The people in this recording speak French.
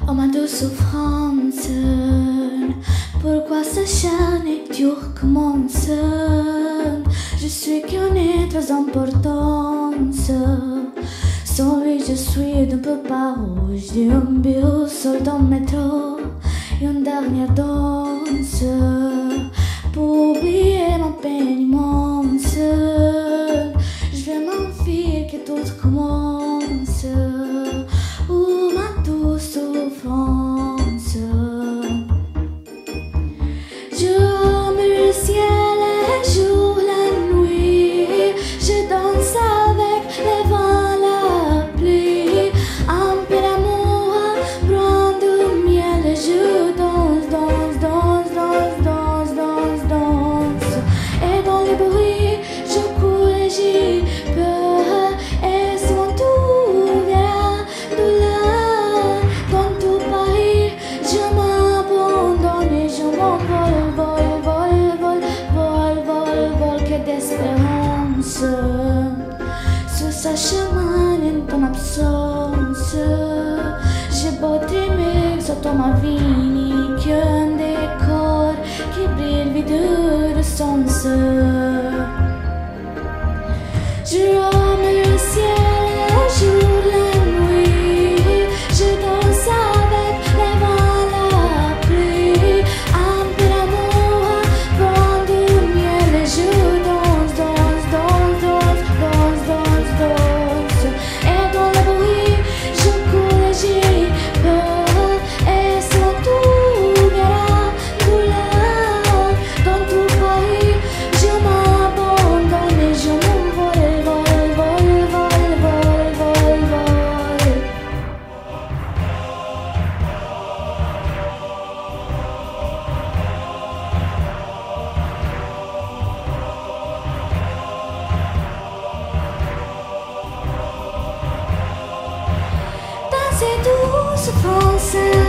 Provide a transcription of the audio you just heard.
Oh ma douce souffrance, pourquoi ce chien est dur commence? Je suis qu'un être importance. Sans lui je suis d'un peu pas rouge. Un bus seul dans le métro et une dernière danse pour oublier ma peine immense. Je vais m'enfuir que tout commence. Oh ma douce souffrance. J'aime le ciel et jour la nuit. Je danse avec les vents, la pluie. Un peu d'amour, brin de miel. Et je danse, danse, danse, danse, danse, danse, danse. Et dans les bruits, je cours et j'y peur. Et souvent tout vient de là. Dans tout Paris, je m'abandonne et je m'envole. D'espérance sur sa chemin en ton absence. J'ai beau t'aimer sotto ma vie qu'un décor qui brille vide de sens. Je rame le ciel et jour la nuit. Je danse avec les vents, la pluie. Un peu d'amour, brin de miel et je c'est douce France.